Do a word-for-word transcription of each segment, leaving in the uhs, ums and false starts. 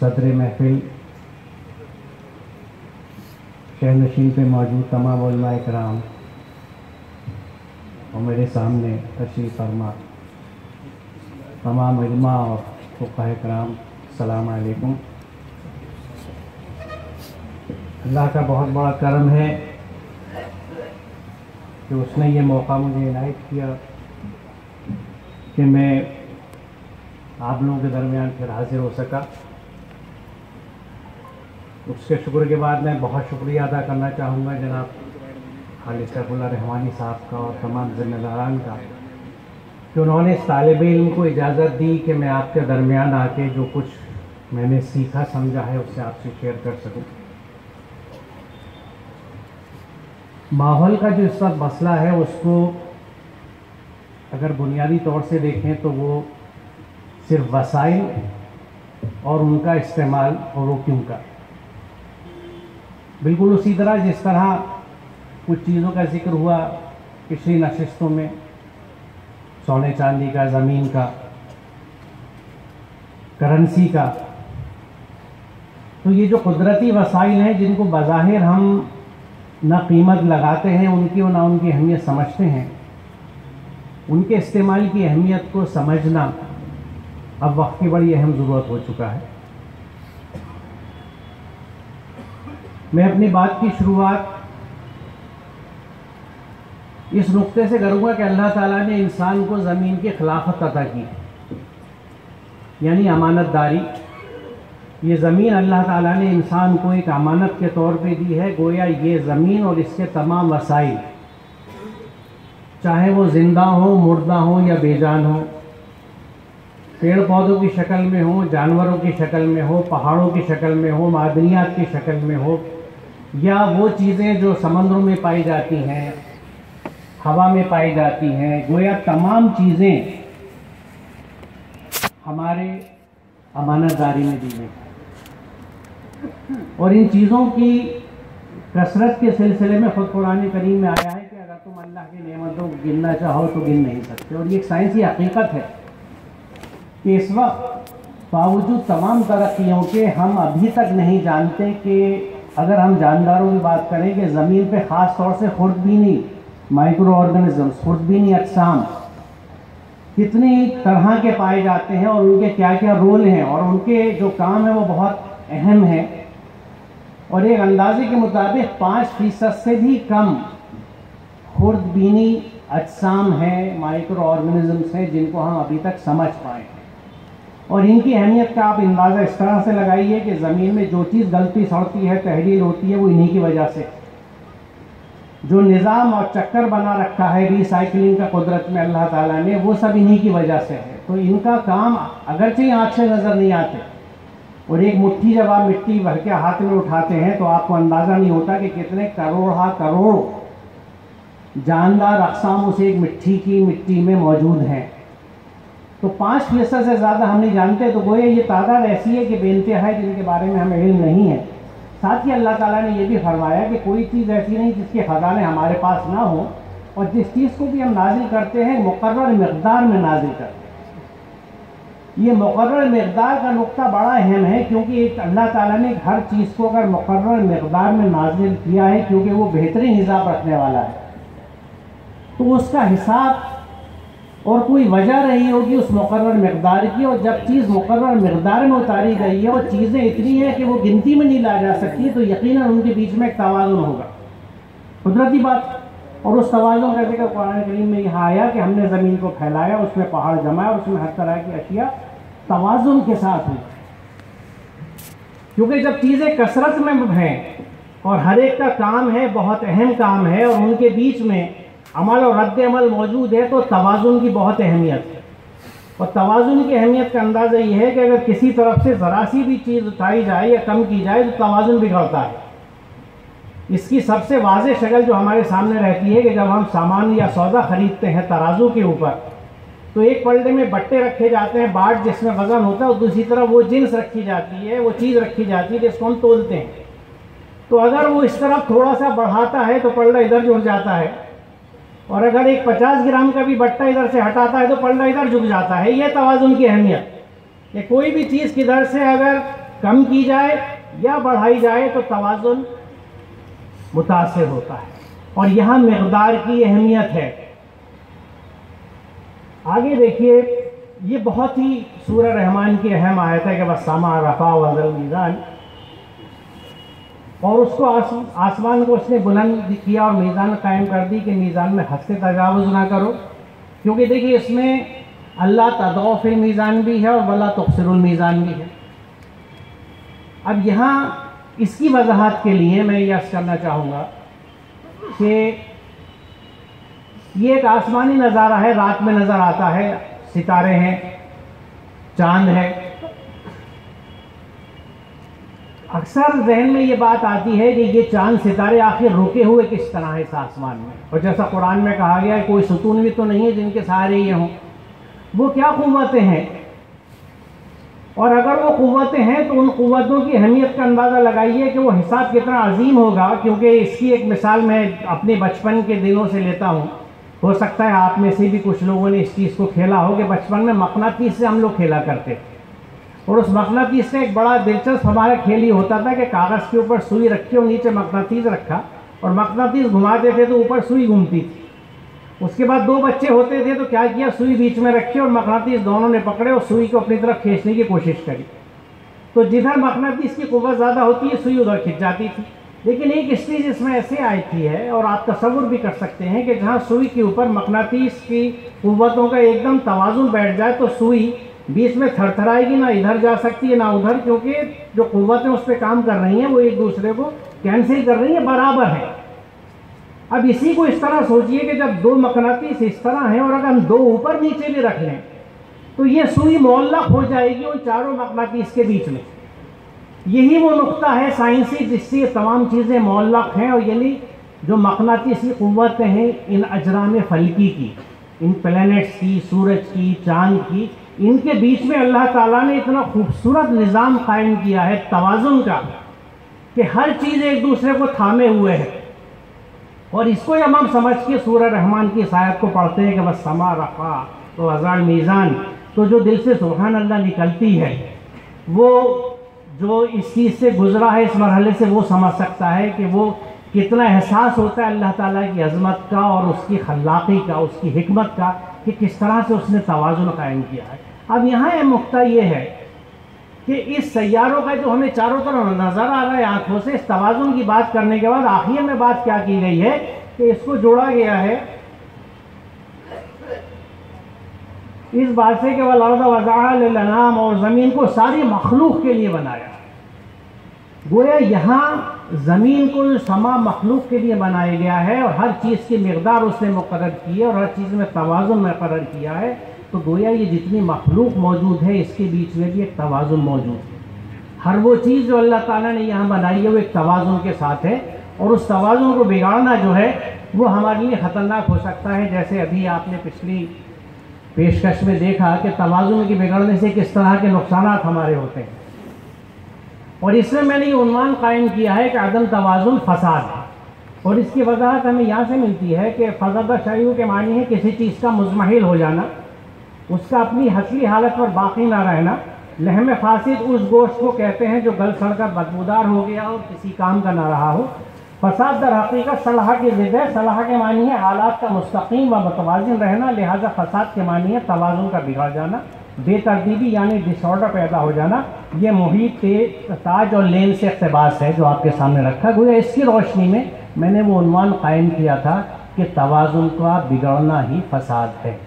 صدر محفل شہر نشین پہ موجود تمام علماء کرام اور میرے سامنے تشریف فرما تمام علماء اور فقہاء کرام، السلام علیکم۔ اللہ کا بہت بڑا کرم ہے کہ اس نے یہ موقع مجھے عنایت کیا کہ میں آپ لوگوں کے درمیان پھر حاضر ہو سکا۔ اس کے شکر کے بعد میں بہت شکریہ ادا کرنا چاہوں گا جناب خالد سیف اللہ رحمانی صاحب کا اور تمام ذمہ داران کا کہ انہوں نے اس طالب علم کو اجازت دی کہ میں آپ کے درمیان آ کے جو کچھ میں نے سیکھا سمجھا ہے اس سے آپ سے شیئر کر سکوں۔ ماحول کا جو اس وقت مسئلہ ہے اس کو اگر بنیادی طور سے دیکھیں تو وہ صرف وسائل اور ان کا استعمال اور وہ کیوں کا، بالکل اسی طرح جس طرح کچھ چیزوں کا ذکر ہوا پچھلی نشستوں میں، سونے چاندی کا، زمین کا، کرنسی کا، تو یہ جو قدرتی وسائل ہیں جن کو بظاہر ہم نہ قیمت لگاتے ہیں ان کی اور نہ ان کی اہمیت سمجھتے ہیں، ان کے استعمال کی اہمیت کو سمجھنا اب وقت کی بڑی اہم ضرورت ہو چکا ہے۔ میں اپنی بات کی شروعات اس نقطے سے کروں گا کہ اللہ تعالیٰ نے انسان کو زمین کی خلافت عطا کی، یعنی امانت داری۔ یہ زمین اللہ تعالیٰ نے انسان کو ایک امانت کے طور پہ دی ہے، گویا یہ زمین اور اس کے تمام وسائل، چاہے وہ زندہ ہوں، مردہ ہوں یا بے جان ہوں، پیڑ پودوں کی شکل میں ہوں، جانوروں کی شکل میں ہو، پہاڑوں کی شکل میں ہو، معدنیات کی شکل میں ہو، یا وہ چیزیں جو سمندروں میں پائی جاتی ہیں، ہوا میں پائی جاتی ہیں، گویا تمام چیزیں ہمارے امانت داری میں دی گئی، اور ان چیزوں کی کثرت کے سلسلے میں خود قرآن کریم میں آیا ہے کہ اگر تم اللہ کی نعمتوں کو گننا چاہو تو گن نہیں سکتے۔ اور یہ ایک سائنسی حقیقت ہے کہ اس وقت باوجود تمام ترقیوں کے ہم ابھی تک نہیں جانتے کہ اگر ہم جانداروں کی بات کریں کہ زمین پہ خاص طور سے خوردبینی مائکرو آرگنزمز، خوردبینی اجسام کتنی طرح کے پائے جاتے ہیں اور ان کے کیا کیا رول ہیں، اور ان کے جو کام ہے وہ بہت اہم ہے، اور ایک اندازے کے مطابق پانچ فیصد سے بھی کم خوردبینی اجسام ہیں، مائکرو آرگنزمز ہیں جن کو ہم ابھی تک سمجھ پائیں، اور ان کی اہمیت کا آپ اندازہ اس طرح سے لگائیے کہ زمین میں جو چیز گلتی سڑتی ہے، تحلیل ہوتی ہے، وہ انہی کی وجہ سے، جو نظام اور چکر بنا رکھا ہے ری سائیکلنگ کا قدرت میں اللہ تعالیٰ نے، وہ سب انہی کی وجہ سے ہے۔ تو ان کا کام اگرچہ آنکھ سے نظر نہیں آتے، اور ایک مٹھی جب آپ مٹی بھر کے ہاتھ میں اٹھاتے ہیں تو آپ کو اندازہ نہیں ہوتا کہ کتنے کروڑ کروڑ جاندار اقسام اس ایک مٹھی کی مٹی میں موجود ہیں۔ تو پانچ فیصد سے زیادہ ہم نہیں جانتے، تو گویا یہ تعداد ایسی ہے کہ بے انتہا ہے جن کے بارے میں ہمیں علم نہیں ہے۔ ساتھ ہی اللہ تعالیٰ نے یہ بھی فرمایا کہ کوئی چیز ایسی نہیں جس کے خزانے ہمارے پاس نہ ہوں، اور جس چیز کو بھی ہم نازل کرتے ہیں مقرر مقدار میں نازل کرتے ہیں۔ یہ مقرر مقدار کا نقطہ بڑا اہم ہے، کیونکہ ایک اللہ تعالیٰ نے ہر چیز کو اگر مقرر مقدار میں نازل کیا ہے کیونکہ وہ بہترین حساب رکھنے والا ہے، تو اس کا حساب اور کوئی وجہ رہی ہوگی اس مقرر مقدار کی، اور جب چیز مقرر مقدار میں اتاری گئی ہے اور چیزیں اتنی ہیں کہ وہ گنتی میں نہیں لا جا سکتی، تو یقیناً ان کے بیچ میں ایک توازن ہوگا، قدرتی بات۔ اور اس توازن کا ذکر قرآن کریم میں یہاں آیا کہ ہم نے زمین کو پھیلایا، اس میں پہاڑ جمایا، اور اس میں ہر طرح کی اشیاء توازن کے ساتھ ہوئی، کیونکہ جب چیزیں کثرت میں ہیں اور ہر ایک کا کام ہے، بہت اہم کام ہے، اور ان کے بیچ میں عمل اور رد عمل موجود ہے، تو توازن کی بہت اہمیت ہے۔ اور توازن کی اہمیت کا اندازہ یہ ہے کہ اگر کسی طرف سے ذرا سی بھی چیز اٹھائی جائے یا کم کی جائے تو توازن بگڑتا ہے۔ اس کی سب سے واضح شکل جو ہمارے سامنے رہتی ہے کہ جب ہم سامان یا سودا خریدتے ہیں ترازو کے اوپر، تو ایک پلڑے میں بٹے رکھے جاتے ہیں، باٹ جس میں وزن ہوتا ہے، اور دوسری طرف وہ جنس رکھی جاتی ہے، وہ چیز رکھی جاتی ہے جس کو ہم تولتے ہیں۔ تو اگر وہ اس طرف تھوڑا سا بڑھاتا ہے تو پلڑا ادھر جھک جاتا ہے، اور اگر ایک پچاس گرام کا بھی بٹا ادھر سے ہٹاتا ہے تو پلڑا ادھر جھک جاتا ہے۔ یہ توازن کی اہمیت کہ کوئی بھی چیز کدھر سے اگر کم کی جائے یا بڑھائی جائے تو توازن متاثر ہوتا ہے، اور یہاں مقدار کی اہمیت ہے۔ آگے دیکھیے، یہ بہت ہی سورہ رحمان کی اہم آیت ہے کہ وَالسَّمَاءَ رَفَعَهَا وَوَضَعَ الْمِيزَانَ، اور اس کو آسمان کو اس نے بلند کیا اور میزان قائم کر دی کہ میزان میں حد سے تجاوز نہ کرو، کیونکہ دیکھیے اس میں اللہ تطغوا فی المیزان بھی ہے اور ولا تخسروا المیزان بھی ہے۔ اب یہاں اس کی وضاحت کے لیے میں یہ عرض کرنا چاہوں گا کہ یہ ایک آسمانی نظارہ ہے، رات میں نظر آتا ہے، ستارے ہیں، چاند ہے۔ اکثر ذہن میں یہ بات آتی ہے کہ یہ چاند ستارے آخر رکے ہوئے کس طرح ہے اس آسمان میں، اور جیسا قرآن میں کہا گیا ہے کوئی ستون بھی تو نہیں ہے جن کے سہارے یہ ہوں، وہ کیا قوتیں ہیں، اور اگر وہ قوتیں ہیں تو ان قوتوں کی اہمیت کا اندازہ لگائیے کہ وہ حساب کتنا عظیم ہوگا، کیونکہ اس کی ایک مثال میں اپنے بچپن کے دنوں سے لیتا ہوں۔ ہو سکتا ہے آپ میں سے بھی کچھ لوگوں نے اس چیز کو کھیلا ہو کہ بچپن میں مقناطیس سے ہم لوگ کھیلا کرتے، اور اس مقناطیس کا ایک بڑا دلچسپ ہمارا کھیل یہ ہوتا تھا کہ کاغذ کے اوپر سوئی رکھی اور نیچے مقناطیس رکھا، اور مقناطیس گھماتے تھے تو اوپر سوئی گھومتی تھی۔ اس کے بعد دو بچے ہوتے تھے تو کیا کیا، سوئی بیچ میں رکھی اور مقناطیس دونوں نے پکڑے اور سوئی کو اپنی طرف کھینچنے کی کوشش کری، تو جدھر مقناطیس کی قوت زیادہ ہوتی ہے سوئی ادھر کھنچ جاتی تھی۔ لیکن ایک چیز اس میں ایسے آئی تھی ہے، اور آپ تصور بھی کر سکتے ہیں کہ جہاں سوئی کے اوپر مقناطیس کی قوتوں کا ایک دم توازن بیٹھ جائے تو سوئی بیچ میں تھر تھرائے گی، نہ ادھر جا سکتی ہے نہ ادھر، کیونکہ جو قوتیں اس پہ کام کر رہی ہیں وہ ایک دوسرے کو کینسل کر رہی ہیں، برابر ہیں۔ اب اسی کو اس طرح سوچئے کہ جب دو مقناطیس اس طرح ہیں اور اگر ہم دو اوپر نیچے بھی رکھ لیں تو یہ سوئی معلق ہو جائے گی ان چاروں مقناطیس کے بیچ میں۔ یہی وہ نقطہ ہے سائنسی جس سے یہ تمام چیزیں معلق ہیں، اور یعنی جو مقناطیسی قوتیں ہیں ان اجرام فلکی کی، ان پلینٹس کی، سورج کی، چاند کی، ان کے بیچ میں اللہ تعالیٰ نے اتنا خوبصورت نظام قائم کیا ہے توازن کا کہ ہر چیز ایک دوسرے کو تھامے ہوئے ہے۔ اور اس کو جب ہم سمجھ کے سورہ رحمان کی اس آیت کو پڑھتے ہیں کہ وَالسَّمَاءَ رَفَعَهَا وَوَضَعَ الْمِيزَانَ، تو جو دل سے سبحان اللہ نکلتی ہے، وہ جو اس چیز سے گزرا ہے اس مرحلے سے وہ سمجھ سکتا ہے کہ وہ کتنا احساس ہوتا ہے اللہ تعالیٰ کی عظمت کا اور اس کی خلاقی کا، اس کی حکمت کا، کہ کس طرح سے اس نے توازن قائم کیا ہے۔ اب یہاں یہ نقطہ یہ ہے کہ اس سیاروں کا جو ہمیں چاروں طرف نظر آ رہا ہے آنکھوں سے، اس توازن کی بات کرنے کے بعد آخر میں بات کیا کی گئی ہے کہ اس کو جوڑا گیا ہے اس بات سے کہ وَالْأَرْضَ وَضَعَهَا لِلْأَنَامِ، اور زمین کو ساری مخلوق کے لیے بنایا۔ گویا یہاں زمین کو سما مخلوق کے لیے بنایا گیا ہے، اور ہر چیز کی مقدار اس نے مقرر کی ہے اور ہر چیز میں توازن مقرر کیا ہے، تو گویا یہ جتنی مخلوق موجود ہے اس کے بیچ میں بھی ایک توازن موجود ہے۔ ہر وہ چیز جو اللہ تعالیٰ نے یہاں بنائی ہے وہ ایک توازن کے ساتھ ہے، اور اس توازن کو بگاڑنا جو ہے وہ ہمارے لیے خطرناک ہو سکتا ہے، جیسے ابھی آپ نے پچھلی پیشکش میں دیکھا کہ توازن کے بگڑنے سے کس طرح کے نقصانات ہمارے ہوتے ہیں۔ اور اس میں میں نے یہ عنوان قائم کیا ہے کہ عدم توازن فساد ہے، اور اس کی وضاحت ہمیں یہاں سے ملتی ہے کہ فساد شیء کے معنی ہے کسی چیز کا مزمحل ہو جانا، اس کا اپنی اصلی حالت پر باقی نہ رہنا۔ لحم فاسد اس گوشت کو کہتے ہیں جو گل سڑ کر بدبودار ہو گیا اور کسی کام کا نہ رہا ہو۔ فساد در حقیقت صلاح کی ضد ہے، صلاح کے معنی ہے حالات کا مستقیم و متوازن رہنا، لہذا فساد کے معنی ہے توازن کا بگڑ جانا، بے ترتیبی یعنی ڈس آرڈر پیدا ہو جانا۔ یہ محیط تاج اور لین سے اقتباس ہے جو آپ کے سامنے رکھا گیا۔ اس کی روشنی میں میں نے وہ عنوان قائم کیا تھا کہ توازن کا بگڑنا ہی فساد ہے۔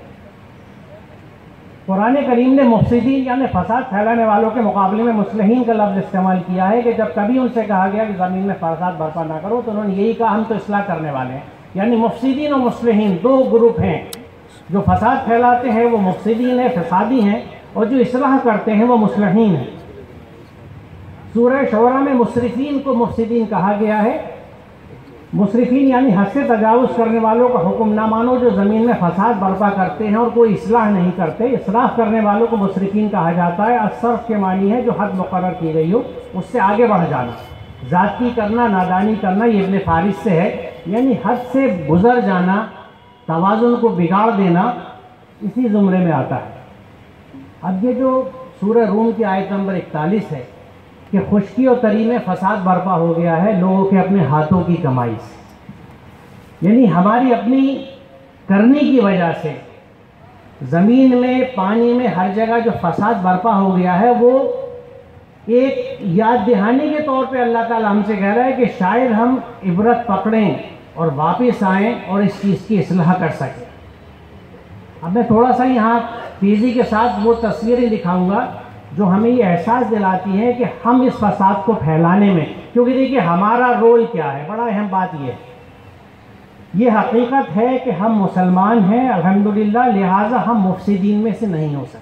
قرآن کریم نے مفسدین یعنی فساد پھیلانے والوں کے مقابلے میں مصلحین کا لفظ استعمال کیا ہے، کہ جب کبھی ان سے کہا گیا کہ زمین میں فساد برپا نہ کرو تو انہوں نے یہی کہا ہم تو اصلاح کرنے والے ہیں۔ یعنی مفسدین اور مصلحین دو گروپ ہیں، جو فساد پھیلاتے ہیں وہ مفسدین ہیں، فسادی ہیں، اور جو اصلاح کرتے ہیں وہ مصلحین ہیں۔ سورہ شعراء میں مصرفین کو مفسدین کہا گیا ہے۔ مصرفین یعنی حد سے تجاوز کرنے والوں کا حکم نہ مانو، جو زمین میں فساد برپا کرتے ہیں اور کوئی اصلاح نہیں کرتے۔ اصلاح کرنے والوں کو مصرفین کہا جاتا ہے۔ الصرف کے معنی ہے جو حد مقرر کی گئی ہو اس سے آگے بڑھ جانا، ذاتی کرنا، نادانی کرنا۔ یہ ابن فارس سے ہے، یعنی حد سے گزر جانا، توازن کو بگاڑ دینا، اسی زمرے میں آتا ہے۔ اب یہ جو سورہ روم کی آیت نمبر اکتالیس ہے، کہ خشکی اور تری میں فساد برپا ہو گیا ہے لوگوں کے اپنے ہاتھوں کی کمائی سے، یعنی ہماری اپنی کرنے کی وجہ سے زمین میں، پانی میں، ہر جگہ جو فساد برپا ہو گیا ہے، وہ ایک یاد دہانی کے طور پہ اللہ تعالیٰ ہم سے کہہ رہا ہے کہ شاید ہم عبرت پکڑیں اور واپس آئیں اور اس چیز کی اصلاح کر سکیں۔ اب میں تھوڑا سا یہاں تیزی کے ساتھ وہ تصویریں دکھاؤں گا جو ہمیں یہ احساس دلاتی ہیں کہ ہم اس فساد کو پھیلانے میں، کیونکہ دیکھیے ہمارا رول کیا ہے، بڑا اہم بات یہ ہے، یہ حقیقت ہے کہ ہم مسلمان ہیں الحمدللہ، لہٰذا ہم مفسدین میں سے نہیں ہو سکتے۔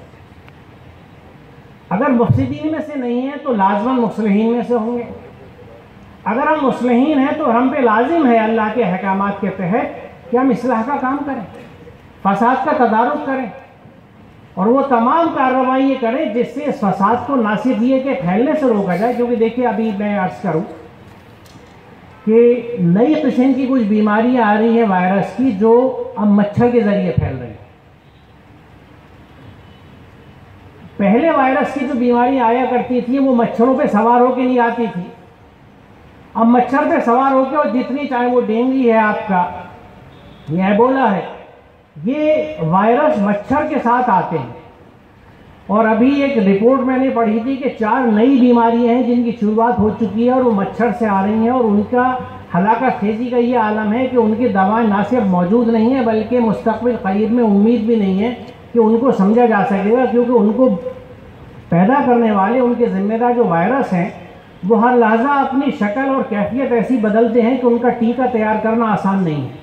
اگر مفسدین میں سے نہیں ہیں تو لازماً مصلحین میں سے ہوں گے۔ اگر ہم مصلحین ہیں تو ہم پہ لازم ہے اللہ کے احکامات کے تحت کہ ہم اصلاح کا کام کریں، فساد کا تدارک کریں، اور وہ تمام کارروائیاں کریں جس سے اس فساد کو نہ صرف یہ کہ پھیلنے سے روکا جائے، کیونکہ دیکھیے ابھی میں عرض کروں کہ نئی قسم کی کچھ بیماریاں آ رہی ہیں وائرس کی جو اب مچھر کے ذریعے پھیل رہی ہیں۔ پہلے وائرس کی جو بیماریاں آیا کرتی تھی وہ مچھروں پہ سوار ہو کے نہیں آتی تھی، اب مچھر پہ سوار ہو کے، اور جتنی چاہے وہ ڈینگی ہے آپ کا یا ایبولا ہے، یہ وائرس مچھر کے ساتھ آتے ہیں۔ اور ابھی ایک رپورٹ میں نے پڑھی تھی کہ چار نئی بیماریاں ہیں جن کی شروعات ہو چکی ہے اور وہ مچھر سے آ رہی ہیں، اور ان کا ہلاکت خیزی کا یہ عالم ہے کہ ان کی دوائیں نہ صرف موجود نہیں ہیں بلکہ مستقبل قریب میں امید بھی نہیں ہے کہ ان کو سمجھا جا سکے گا، کیونکہ ان کو پیدا کرنے والے، ان کے ذمہ دار جو وائرس ہیں، وہ ہر لحظہ اپنی شکل اور کیفیت ایسی بدلتے ہیں کہ ان کا ٹیکہ تیار کرنا آسان نہیں ہے۔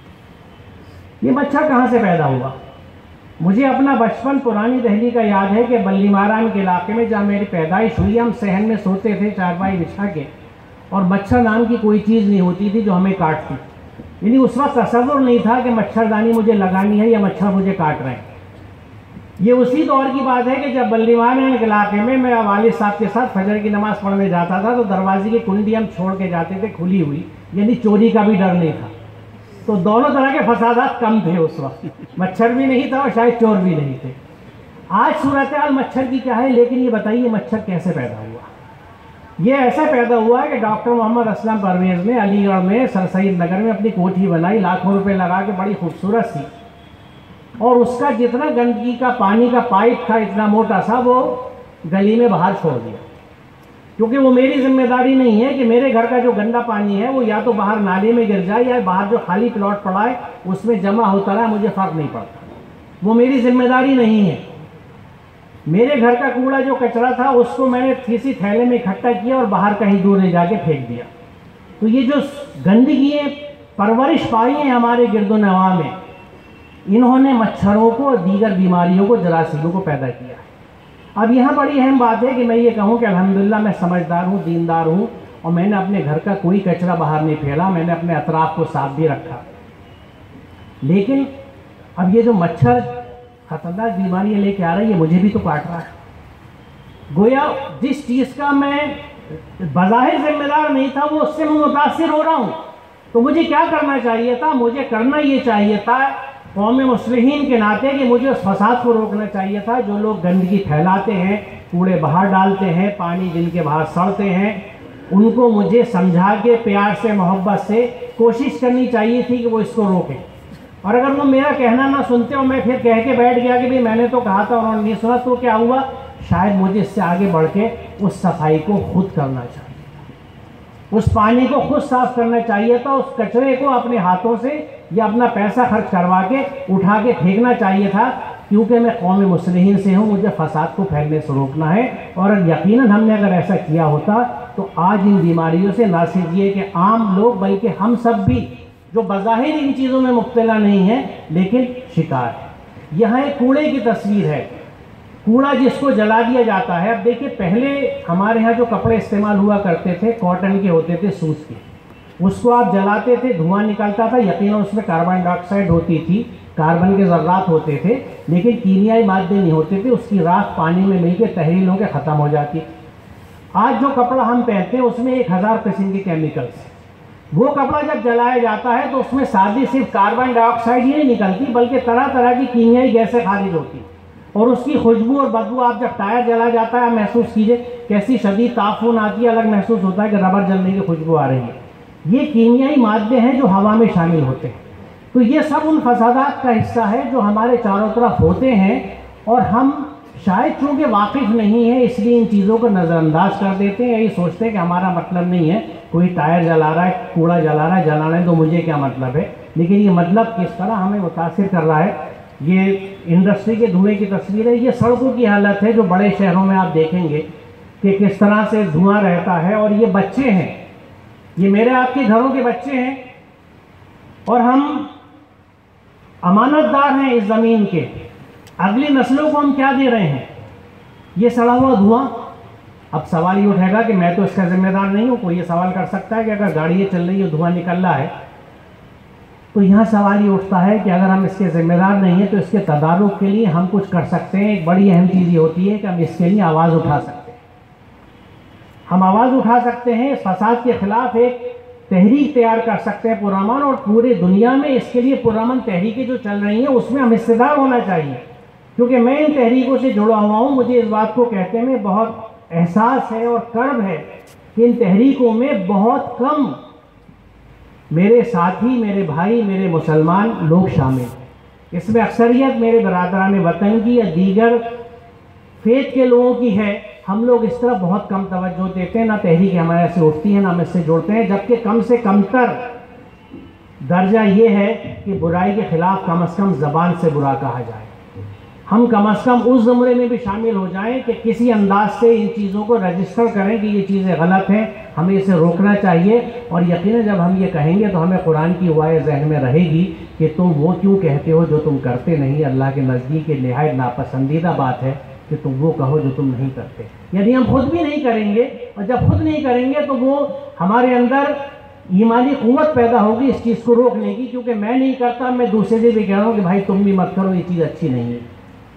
یہ مچھر کہاں سے پیدا ہوا؟ مجھے اپنا بچپن پرانی دہلی کا یاد ہے کہ بلی ماران کے علاقے میں جہاں میری پیدائش ہوئی، ہم صحن میں سوتے تھے چارپائی بچھا کے، اور مچھر نام کی کوئی چیز نہیں ہوتی تھی جو ہمیں کاٹتی، یعنی اس وقت تصور نہیں تھا کہ مچھردانی مجھے لگانی ہے یا مچھر مجھے کاٹ رہے ہیں۔ یہ اسی دور کی بات ہے کہ جب بلی ماران کے علاقے میں میرا والد صاحب کے ساتھ فجر کی نماز پڑھنے جاتا تھا تو دروازے کی کنڈی ہم چھوڑ کے جاتے تھے کھلی ہوئی، یعنی چوری کا بھی ڈر نہیں تھا۔ تو دونوں طرح کے فسادات کم تھے اس وقت، مچھر بھی نہیں تھا اور شاید چور بھی نہیں تھے۔ آج صورتحال مچھر کی کیا ہے، لیکن یہ بتائیے مچھر کیسے پیدا ہوا؟ یہ ایسا پیدا ہوا ہے کہ ڈاکٹر محمد اسلم پرویز نے علی گڑھ میں سر سید نگر میں اپنی کوٹھی بنائی، لاکھوں روپے لگا کے، بڑی خوبصورت سی، اور اس کا جتنا گندگی کا پانی کا پائپ تھا اتنا موٹا سا، وہ گلی میں باہر چھوڑ دیا، کیونکہ وہ میری ذمہ داری نہیں ہے کہ میرے گھر کا جو گندا پانی ہے وہ یا تو باہر نالے میں گر جائے یا باہر جو خالی پلاٹ پڑا ہے اس میں جمع ہوتا رہا، مجھے فرق نہیں پڑتا، وہ میری ذمہ داری نہیں ہے۔ میرے گھر کا کوڑا جو کچرا تھا اس کو میں نے کسی تھیلے میں اکٹھا کیا اور باہر کہیں دور لے جا کے پھینک دیا۔ تو یہ جو گندگی پرورش پائی ہیں ہمارے گرد و نواح میں، انہوں نے مچھروں کو اور دیگر بیماریوں کو، جراثیموں کو پیدا کیا ہے۔ اب یہاں بڑی اہم بات ہے کہ میں یہ کہوں کہ الحمدللہ میں سمجھدار ہوں، دیندار ہوں، اور میں نے اپنے گھر کا کوئی کچرا باہر نہیں پھیلا، میں نے اپنے اطراف کو صاف بھی رکھا، لیکن اب یہ جو مچھر خطرناک بیماریاں لے کے آ رہی ہے مجھے بھی تو کاٹ رہا ہے، گویا جس چیز کا میں بظاہر ذمہ دار نہیں تھا وہ اس سے میں متاثر ہو رہا ہوں۔ تو مجھے کیا کرنا چاہیے تھا؟ مجھے کرنا یہ چاہیے تھا قوم مصلحین کے ناطے کہ مجھے اس فساد کو روکنا چاہیے تھا، جو لوگ گندگی پھیلاتے ہیں، کوڑے باہر ڈالتے ہیں، پانی جن کے باہر سڑتے ہیں، ان کو مجھے سمجھا کے پیار سے، محبت سے کوشش کرنی چاہیے تھی کہ وہ اس کو روکیں۔ اور اگر وہ میرا کہنا نہ سنتے اور میں پھر کہہ کے بیٹھ گیا کہ میں نے تو کہا تھا اور انہوں نے نہیں سنا، تو کیا ہوا؟ شاید مجھے اس سے آگے بڑھ کے اس صفائی کو خود کرنا چاہیے، اس پانی کو خود صاف کرنا چاہیے تھا، اس کچرے کو اپنے ہاتھوں سے یا اپنا پیسہ خرچ کروا کے اٹھا کے پھینکنا چاہیے تھا، کیونکہ میں قوم مصلحین سے ہوں، مجھے فساد کو پھیلنے سے روکنا ہے۔ اور یقیناً ہم نے اگر ایسا کیا ہوتا تو آج ان بیماریوں سے نہ صرف یہ کہ عام لوگ بلکہ ہم سب بھی جو بظاہر ان چیزوں میں مبتلا نہیں ہیں لیکن شکار ہے۔ یہاں ایک کوڑے کی تصویر ہے، کوڑا جس کو جلا دیا جاتا ہے۔ اب دیکھیں پہلے ہمارے ہاں جو کپڑے استعمال ہوا کرتے تھے کاٹن کے ہوتے تھے، سوت کے، اس کو آپ جلاتے تھے، دھواں نکلتا تھا، یقیناً اس میں کاربن ڈائی آکسائڈ ہوتی تھی، کاربن کے ذرات ہوتے تھے، لیکن کیمیائی مادے نہیں ہوتے تھے، اس کی راکھ پانی میں مل کے تحلیل ہو کے ختم ہو جاتی۔ آج جو کپڑا ہم پہنتے ہیں اس میں ایک ہزار قسم کے کیمیکلس، وہ کپڑا جب جلایا جاتا ہے تو اس میں سادی صرف کاربن ڈائی آکسائڈ ہی نہیں نکلتی بلکہ طرح طرح کی کیمیائی گیسیں خارج ہوتی۔ اور اس کی خوشبو اور بدبو آپ جب ٹائر جلا جاتا ہے آپ محسوس کیجئے کیسی شدید تعفن آتی ہے، الگ محسوس ہوتا ہے کہ ربڑ جلنے کی خوشبو آ رہی ہے۔ یہ کیمیائی مادے ہیں جو ہوا میں شامل ہوتے ہیں۔ تو یہ سب ان فسادات کا حصہ ہے جو ہمارے چاروں طرف ہوتے ہیں، اور ہم شاید چونکہ واقف نہیں ہیں اس لیے ان چیزوں کو نظر انداز کر دیتے ہیں، یا یہ سوچتے ہیں کہ ہمارا مطلب نہیں ہے، کوئی ٹائر جلا رہا ہے، کوڑا جلا رہا ہے، جلانا ہے تو مجھے کیا مطلب ہے۔ لیکن یہ مطلب کس طرح ہمیں متاثر کر رہا ہے۔ یہ انڈسٹری کے دھوئیں کی تصویر ہے، یہ سڑکوں کی حالت ہے جو بڑے شہروں میں آپ دیکھیں گے کہ کس طرح سے دھواں رہتا ہے، اور یہ بچے ہیں، یہ میرے آپ کے گھروں کے بچے ہیں، اور ہم امانت دار ہیں اس زمین کے۔ اگلی نسلوں کو ہم کیا دے رہے ہیں؟ یہ سڑا ہوا دھواں۔ اب سوال یہ اٹھے گا کہ میں تو اس کا ذمہ دار نہیں ہوں۔ کوئی یہ سوال کر سکتا ہے کہ اگر گاڑیاں چل رہی ہے دھواں نکل رہا ہے، تو یہاں سوال یہ اٹھتا ہے کہ اگر ہم اس کے ذمہ دار نہیں ہیں تو اس کے تدارک کے لیے ہم کچھ کر سکتے ہیں۔ ایک بڑی اہم چیز یہ ہوتی ہے کہ ہم اس کے لیے آواز اٹھا سکتے ہیں۔ ہم آواز اٹھا سکتے ہیں، اس فساد کے خلاف ایک تحریک تیار کر سکتے ہیں پرامن، اور پورے دنیا میں اس کے لیے پرامن تحریکیں جو چل رہی ہیں اس میں ہم حصہ دار ہونا چاہیے، کیونکہ میں ان تحریکوں سے جڑا ہوا ہوں۔ مجھے اس بات کو کہتے میں بہت احساس ہے اور کرب ہے کہ ان تحریکوں میں بہت کم میرے ساتھی، میرے بھائی، میرے مسلمان لوگ شامل ہیں۔ اس میں اکثریت میرے برادران وطن کی یا دیگر فیت کے لوگوں کی ہے۔ ہم لوگ اس طرح بہت کم توجہ دیتے ہیں، نہ تحریک ہمارے سے اٹھتی ہیں نہ ہم اس سے جڑتے ہیں، جبکہ کم سے کم تر درجہ یہ ہے کہ برائی کے خلاف کم از کم زبان سے برا کہا جائے۔ ہم کم از کم اس زمرے میں بھی شامل ہو جائیں کہ کسی انداز سے ان چیزوں کو رجسٹر کریں کہ یہ چیزیں غلط ہیں، ہمیں اسے روکنا چاہیے۔ اور یقیناً جب ہم یہ کہیں گے تو ہمیں قرآن کی وائے ذہن میں رہے گی کہ تم وہ کیوں کہتے ہو جو تم کرتے نہیں۔ اللہ کے نزدیک یہ نہایت ناپسندیدہ بات ہے کہ تم وہ کہو جو تم نہیں کرتے۔ یعنی ہم خود بھی نہیں کریں گے، اور جب خود نہیں کریں گے تو وہ ہمارے اندر ایمانی قوت پیدا ہوگی اس چیز کو روکنے کی، کیونکہ میں نہیں کرتا، میں دوسرے سے بھی کہہ رہا ہوں کہ بھائی تم بھی مت کرو، یہ چیز اچھی نہیں ہے۔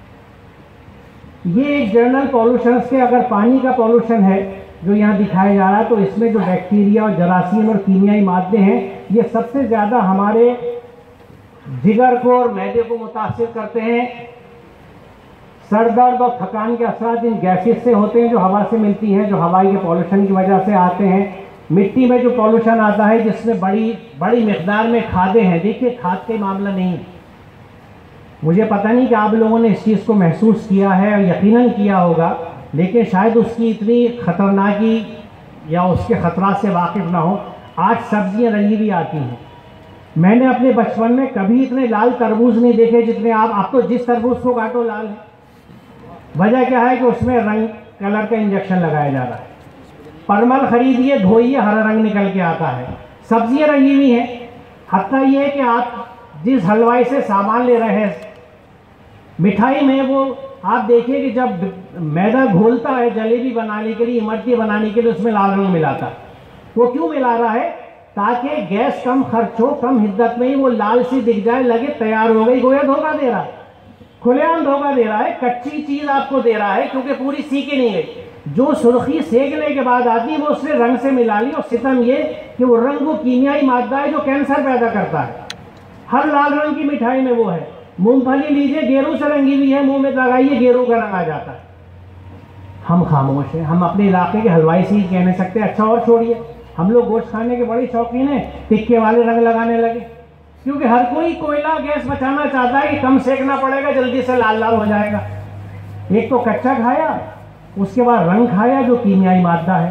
یہ ایک جنرل پولوشنز کے، اگر پانی کا پولوشن ہے جو یہاں دکھایا جا رہا ہے، تو اس میں جو بیکٹیریا اور جراثیم اور کیمیائی مادے ہیں یہ سب سے زیادہ ہمارے جگر کو اور معدے کو متاثر کرتے ہیں۔ سر درد اور تھکان کے اثرات ان گیسز سے ہوتے ہیں جو ہوا سے ملتی ہیں، جو ہوائی کے پولوشن کی وجہ سے آتے ہیں۔ مٹی میں جو پولوشن آتا ہے جس میں بڑی بڑی مقدار میں کھادیں ہیں، دیکھیے کھاد کا معاملہ نہیں ہے، مجھے پتہ نہیں کہ آپ لوگوں نے اس چیز کو محسوس کیا ہے اور یقیناً کیا ہوگا، لیکن شاید اس کی اتنی خطرناکی یا اس کے خطرات سے واقف نہ ہو۔ آج سبزیاں رنگی بھی آتی ہیں، میں نے اپنے بچپن میں کبھی اتنے لال تربوز نہیں دیکھے جتنے آپ آپ تو جس تربوز کو کاٹو لال ہے۔ وجہ کیا ہے کہ اس میں رنگ کلر کا انجیکشن لگایا جا رہا ہے۔ پرمل خریدیے، دھوئیے، ہرا رنگ نکل کے آتا ہے۔ سبزیاں رنگی ہوئی ہیں، حتیٰ یہ ہے کہ آپ جس حلوائی سے سامان لے رہے ہیں مٹھائی میں، وہ آپ دیکھیے کہ جب میدا گھولتا ہے جلیبی بنانے کے لیے، امرتی بنانے کے لیے، اس میں لال رنگ ملاتا ہے۔ وہ کیوں ملا رہا ہے؟ تاکہ گیس کم خرچ ہو، کم حدت میں ہی وہ لال سی دکھ جائے، لگے تیار ہو گئی۔ گویا دھوکہ دے رہا ہے، کھلے عام دھوکہ دے رہا ہے، کچی چیز آپ کو دے رہا ہے کیونکہ پوری سیکھی نہیں گئی۔ جو سرخی سیکنے کے بعد آتی ہے وہ اس نے رنگ سے ملا لی، اور ستم یہ کہ وہ رنگ وہ کیمیائی مادہ ہے جو کینسر پیدا کرتا ہے۔ ہر لال رنگ کی مٹھائی میں وہ ہے۔ مونگ پھلی لیجئے، گیروں سے رنگی ہوئی ہے، منہ میں لگائیے گیروں کا رنگ آ جاتا ہے۔ ہم خاموش ہیں، ہم اپنے علاقے کے حلوائی سے ہی کہہ نہیں سکتے اچھا اور چھوڑیے۔ ہم لوگ گوشت کھانے کے بڑے شوقین ہیں، ٹکے والے رنگ لگانے لگے، کیونکہ ہر کوئی کوئلہ گیس بچانا چاہتا ہے کہ کم سیکنا پڑے گا، جلدی سے لال لال ہو جائے گا۔ ایک تو کچا کھایا، اس کے بعد رنگ کھایا جو کیمیائی مادہ ہے۔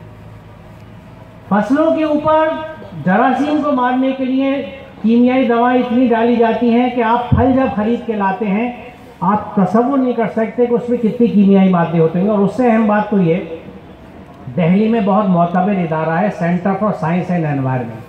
فصلوں کے اوپر جراثیم کو مارنے کے لیے کیمیائی دوائیں اتنی ڈالی جاتی ہیں کہ آپ پھل جب خرید کے لاتے ہیں آپ تصور نہیں کر سکتے کہ اس میں کتنی کیمیائی مادے ہوتے ہیں۔ اور اس سے اہم بات تو یہ، دہلی میں بہت معتبر ادارہ ہے centre for science and environment,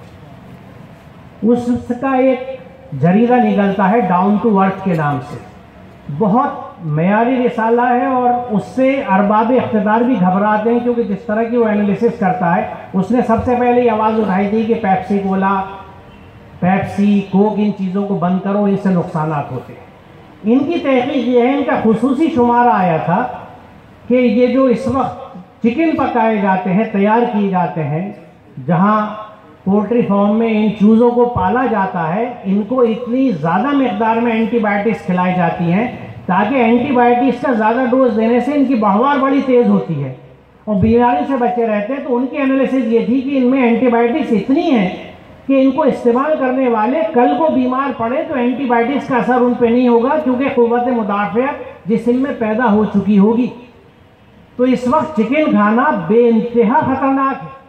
اس کا ایک جریدہ نکلتا ہے ڈاؤن ٹو ارتھ کے نام سے، بہت معیاری رسالہ ہے، اور اس سے ارباب اقتدار بھی گھبراتے ہیں کیونکہ جس طرح کی وہ انالیسس کرتا ہے۔ اس نے سب سے پہلے یہ آواز اٹھائی تھی کہ پیپسی کولا، پیپسی، کوک، ان چیزوں کو بند کرو، ان سے نقصانات ہوتے ہیں۔ ان کی تحقیق یہ ہے، ان کا خصوصی شمارہ آیا تھا کہ یہ جو اس وقت چکن پکائے جاتے ہیں، تیار کیے جاتے ہیں، جہاں پولٹری فارم میں ان چوزوں کو پالا جاتا ہے، ان کو اتنی زیادہ مقدار میں اینٹی بائیوٹکس کھلائی جاتی ہیں تاکہ اینٹی بایوٹکس کا زیادہ ڈوز دینے سے ان کی بڑھوار بڑی تیز ہوتی ہے اور بیماری سے بچے رہتے ہیں. تو ان کی انالیسس یہ تھی کہ ان میں اینٹی بایوٹکس اتنی ہیں کہ ان کو استعمال کرنے والے کل کو بیمار پڑے تو اینٹی بایوٹکس کا اثر ان پہ نہیں ہوگا کیونکہ قوت مدافعت جسم میں پیدا ہو چکی ہوگی. تو اس وقت چکن کھانا بے انتہا خطرناک ہے.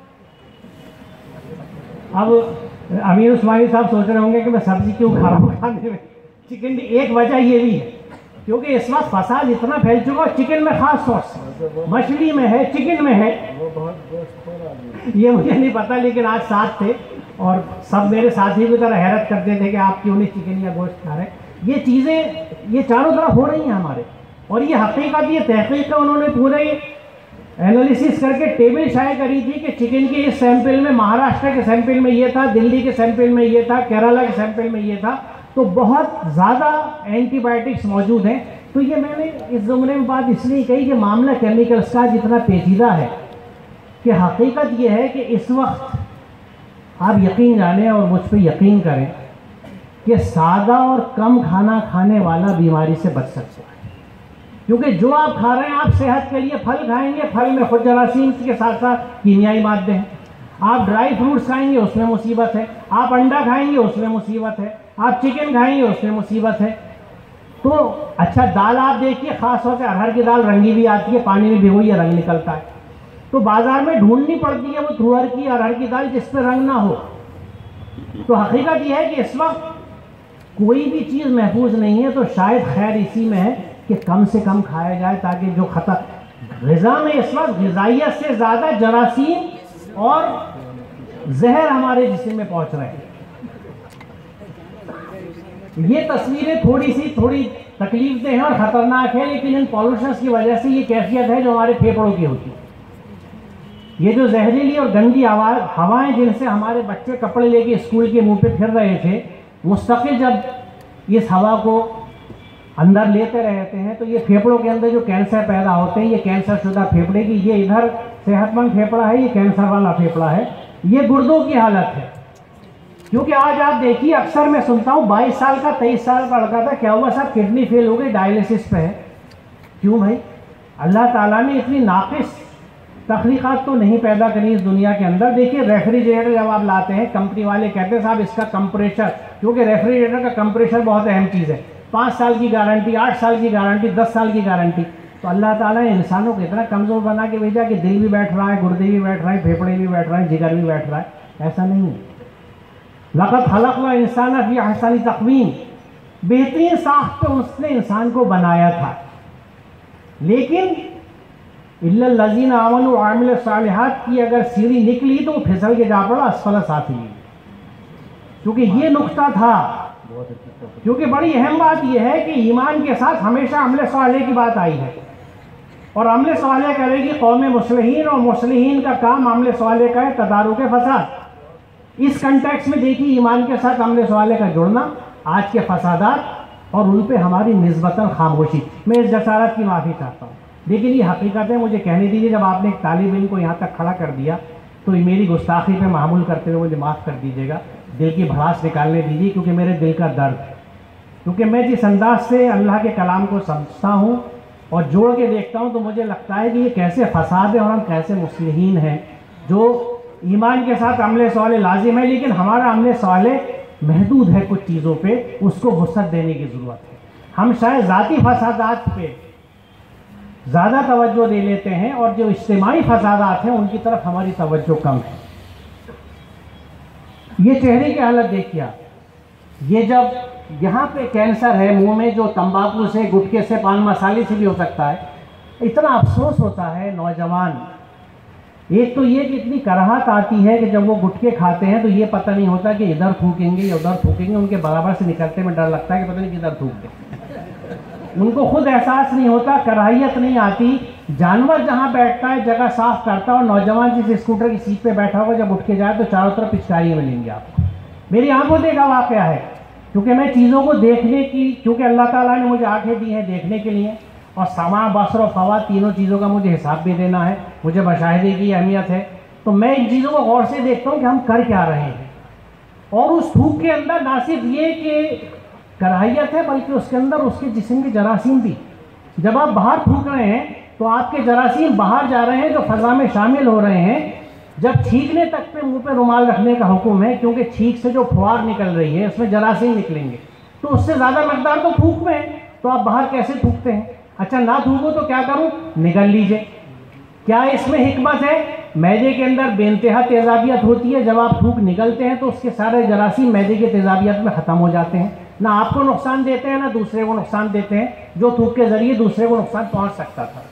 اب امیر عثمانی صاحب سوچ رہے ہوں گے کہ میں سبزی کیوں کھا رہا ہوں کھانے میں. چکن کی ایک وجہ یہ بھی ہے کیونکہ اس وقت فساد اتنا پھیل چکا ہے چکن میں خاص طور سے, مچھلی میں ہے, چکن میں ہے. یہ مجھے نہیں پتا لیکن آج ساتھ تھے اور سب میرے ساتھی کی طرح حیرت کرتے تھے کہ آپ کیوں نہیں چکن یا گوشت کھا رہے. یہ چیزیں یہ چاروں طرف ہو رہی ہیں ہمارے, اور یہ حقیقت یہ تحقیق کا انہوں نے پورے انالیسس کر کے ٹیبل شائع کری تھی کہ چکن کے اس سیمپل میں مہاراشٹر کے سیمپل میں یہ تھا, دلی کے سیمپل میں یہ تھا, کیرلا کے سیمپل میں یہ تھا. تو بہت زیادہ اینٹی بایوٹکس موجود ہیں. تو یہ میں نے اس زمرے میں بات اس لیے کہی کہ معاملہ کیمیکلز کا جتنا پیچیدہ ہے کہ حقیقت یہ ہے کہ اس وقت آپ یقین جانیں اور مجھ پہ یقین کریں کہ سادہ اور کم کھانا کھانے والا بیماری سے بچ سکتا ہے. کیونکہ جو آپ کھا رہے ہیں آپ صحت کے لیے پھل کھائیں گے, پھل میں خود جراثیم کے ساتھ ساتھ کیمیائی مادے ہیں. آپ ڈرائی فروٹس کھائیں گے اس میں مصیبت ہے, آپ انڈا کھائیں گے اس میں مصیبت ہے, آپ چکن کھائیں گے اس میں مصیبت ہے. تو اچھا دال آپ دیکھیے خاص طور سے ارہر کی دال رنگی بھی آتی ہے, پانی میں بھگوئی رنگ نکلتا ہے. تو بازار میں ڈھونڈنی پڑتی ہے وہ تھوڑ کی ارہر کی دال جس پہ رنگ نہ ہو. تو حقیقت یہ ہے کہ اس وقت کوئی بھی چیز محفوظ نہیں ہے. تو شاید خیر اسی میں ہے کہ کم سے کم کھایا جائے تاکہ جو خطر غذا میں اس وقت غذائیت سے زیادہ جراثیم اور زہر ہمارے جسم میں پہنچ رہے ہیں. یہ تصویریں تھوڑی سی تھوڑی تکلیف دہ ہیں اور خطرناک ہے, لیکن ان پالوشنس کی وجہ سے یہ کیفیت ہے جو ہمارے پھیپھڑوں کی ہوتی ہے. یہ جو زہریلی اور گندی ہوائیں جن سے ہمارے بچے کپڑے لے کے اسکول کے منہ پہ پھر رہے تھے, مستقل جب اس ہوا کو اندر لیتے رہتے ہیں تو یہ پھیپڑوں کے اندر جو کینسر پیدا ہوتے ہیں, یہ کینسر شدہ پھیپڑے کی, یہ ادھر صحت مند پھیپڑا ہے, یہ کینسر والا پھیپڑا ہے, یہ گردوں کی حالت ہے. کیونکہ آج آپ دیکھیے اکثر میں سنتا ہوں بائیس سال کا تیئیس سال کا لڑکا تھا, کیا ہوا صاحب کڈنی فیل ہو گئی, ڈائلسس پہ ہے. کیوں بھائی؟ اللہ تعالیٰ نے اتنی ناقص تخلیقات تو نہیں پیدا کری اس دنیا کے اندر. دیکھیے ریفریجریٹر جب آپ لاتے ہیں کمپنی والے کہتے ہیں صاحب اس کا کمپریشر, کیونکہ ریفریجریٹر کا کمپریشر بہت اہم چیز ہے, پانچ سال کی گارنٹی, آٹھ سال کی گارنٹی, دس سال کی گارنٹی. تو اللہ تعالیٰ نے انسانوں کو اتنا کمزور بنا کے بھیجا کہ دل بھی بیٹھ رہا ہے, گردے بھی بیٹھ رہے ہیں, پھیپڑے بھی بیٹھ رہے ہیں, جگر بھی بیٹھ رہا ہے. ایسا نہیں ہے. لقد خلقنا الانسان فی احسن تقویم, بہترین ساخت پہ اس نے انسان کو بنایا تھا. لیکن الا الذین آمنوا وعملوا الصالحات کی اگر سیڑھی نکلی تو وہ پھسل کے جا پڑا اسفل سافلین. کیونکہ یہ نقطہ تھا, کیونکہ بڑی اہم بات یہ ہے کہ ایمان کے ساتھ ہمیشہ عمل صالح کی بات آئی ہے, اور عمل صالح کرے گی قوم مصلحین, اور مصلحین کا کام عمل صالح کا ہے تدارک فساد. اس کنٹیکس میں دیکھیے ایمان کے ساتھ عمل صالح کا جڑنا, آج کے فسادات اور ان پہ ہماری نسبتاً خاموشی. میں اس جسارت کی معافی چاہتا ہوں, لیکن یہ حقیقت ہے. مجھے کہنے دیجیے جب آپ نے ایک طالب علم کو یہاں تک کھڑا کر دیا تو میری گستاخی پہ معمول کرتے ہوئے مجھے معاف کر دیجیے گا, دل کی بھڑاس نکالنے دیجیے, کیونکہ میرے دل کا درد ہے. کیونکہ میں جس انداز سے اللہ کے کلام کو سمجھتا ہوں اور جوڑ کے دیکھتا ہوں تو مجھے لگتا ہے کہ یہ کیسے فساد ہے اور ہم کیسے مصلحین ہیں جو ایمان کے ساتھ عمل صالح لازم ہے, لیکن ہمارا عمل صالح محدود ہے کچھ چیزوں پہ, اس کو وسعت دینے کی ضرورت ہے. ہم شاید ذاتی فسادات پہ زیادہ توجہ دے لیتے ہیں اور جو اجتماعی فسادات ہیں ان کی طرف ہماری توجہ کم ہے. یہ چہرے کی حالت دیکھیے, یہ جب یہاں پہ کینسر ہے منہ میں جو تمباکو سے, گٹکے سے, پان مسالے سے بھی ہو سکتا ہے, اتنا افسوس ہوتا ہے نوجوان. ایک تو یہ کہ اتنی کراہت آتی ہے کہ جب وہ گٹکے کھاتے ہیں تو یہ پتہ نہیں ہوتا کہ ادھر تھوکیں گے یا ادھر تھوکیں گے, ان کے برابر سے نکلتے میں ڈر لگتا ہے کہ پتہ نہیں کدھر تھوک دیں. ان کو خود احساس نہیں ہوتا, کراہیت نہیں آتی. جانور جہاں بیٹھتا ہے جگہ صاف کرتا ہے, اور نوجوان جس اسکوٹر کی سیٹ پہ بیٹھا ہوگا جب اٹھ کے جائے تو چاروں طرف پچکاریاں ملیں گی آپ کو. میری آنکھوں دیکھا واقعہ ہے, کیونکہ میں چیزوں کو دیکھنے کی, کیونکہ اللہ تعالیٰ نے مجھے آنکھیں دی ہیں دیکھنے کے لیے, اور سماع, بصر و فواد تینوں چیزوں کا مجھے حساب بھی دینا ہے, مجھے مشاہدے کی اہمیت ہے. تو میں ان چیزوں کو غور سے دیکھتا ہوں کہ ہم کر کیا رہے ہیں. اور اس تھوک کے اندر نہ صرف یہ کہ کراہیت ہے بلکہ اس کے اندر اس کے جسم کے جراثیم بھی. جب آپ باہر تھوک رہے ہیں تو آپ کے جراثیم باہر جا رہے ہیں جو فضا میں شامل ہو رہے ہیں. جب چھینکنے تک پہ منہ پہ رومال رکھنے کا حکم ہے کیونکہ چھینک سے جو پھوار نکل رہی ہے اس میں جراثیم نکلیں گے, تو اس سے زیادہ مقدار تو تھوک میں ہے, تو آپ باہر کیسے تھوکتے ہیں؟ اچھا نہ تھوکو تو کیا کروں؟ نگل لیجئے. کیا اس میں حکمت ہے؟ معدے کے اندر بے انتہا تیزابیت ہوتی ہے, جب آپ تھوک نگلتے ہیں تو اس کے سارے جراثیم معدے کے تیزابیت میں ختم ہو جاتے ہیں, نہ آپ کو نقصان دیتے ہیں نہ دوسرے کو نقصان دیتے ہیں, جو تھوک کے ذریعے دوسرے کو نقصان پہنچ سکتا تھا.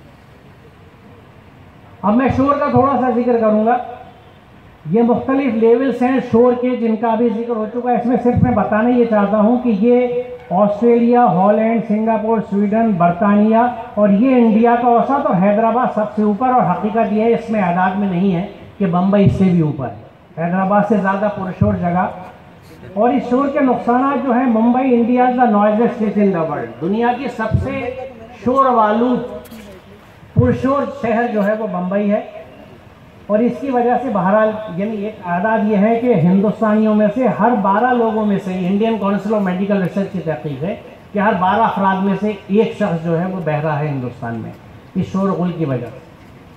اب میں شور کا تھوڑا سا ذکر کروں گا. یہ مختلف لیولز ہیں شور کے جن کا ابھی ذکر ہو چکا ہے. اس میں صرف میں بتانا یہ چاہتا ہوں کہ یہ آسٹریلیا, ہالینڈ, سنگاپور, سویڈن, برطانیہ اور یہ انڈیا کا اوسط اور حیدرآباد سب سے اوپر. اور حقیقت یہ ہے اس میں اعداد میں نہیں ہے کہ بمبئی اس سے بھی اوپر ہے, حیدرآباد سے زیادہ پرشور جگہ. اور اس شور کے نقصانات جو ہیں, Mumbai India is the noisiest city in the world, دنیا کی سب سے شور والود پرشور شہر جو ہے وہ بمبئی ہے. اور اس کی وجہ سے بہرحال یعنی ایک اعداد یہ ہے کہ ہندوستانیوں میں سے ہر بارہ لوگوں میں سے, Indian council of medical research کی تحقیق ہے کہ ہر بارہ افراد میں سے ایک شخص جو ہے وہ بہرا ہے ہندوستان میں اس شور غل کی وجہ سے.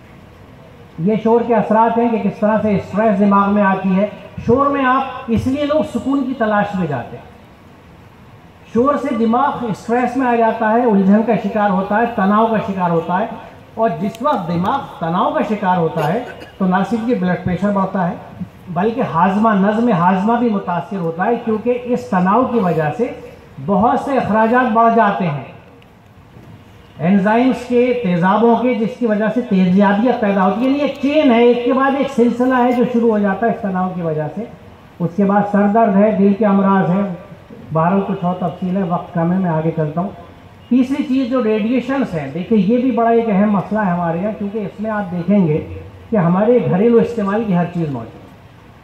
یہ شور کے اثرات ہیں کہ کس طرح سے اسٹریس دماغ میں آتی ہے. شور میں آپ اس لیے لوگ سکون کی تلاش میں جاتے ہیں. شور سے دماغ اسٹریس میں آ جاتا ہے, الجھن کا شکار ہوتا ہے, تناؤ کا شکار ہوتا ہے. اور جس وقت دماغ تناؤ کا شکار ہوتا ہے تو نہ صرف یہ بلڈ پریشر بڑھتا ہے بلکہ ہاضمہ, نظم ہاضمہ بھی متاثر ہوتا ہے, کیونکہ اس تناؤ کی وجہ سے بہت سے اخراجات بڑھ جاتے ہیں انزائمز کے, تیزابوں کے, جس کی وجہ سے تیزابیت پیدا ہوتی ہے. یعنی ایک چین ہے, ایک کے بعد ایک سلسلہ ہے جو شروع ہو جاتا ہے اس تناؤ کی وجہ سے. اس کے بعد سر درد ہے, دل کے امراض ہے, بہرحال کچھ اور تفصیل ہے, وقت کم ہے, میں آگے چلتا ہوں. تیسری چیز جو ریڈیشنز ہیں, دیکھیں یہ بھی بڑا ایک اہم مسئلہ ہے ہمارے یہاں, کیونکہ اس میں آپ دیکھیں گے کہ ہمارے گھریلو استعمال کی ہر چیز موجود ہے.